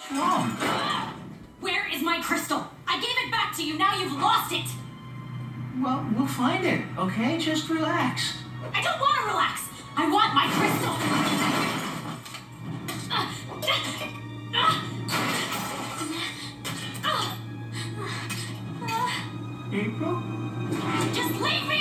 wrong? Where is my crystal? I gave it back to you. Now you've lost it. Well, we'll find it, okay? Just relax. I don't want to relax. I want my crystal. April? Just leave me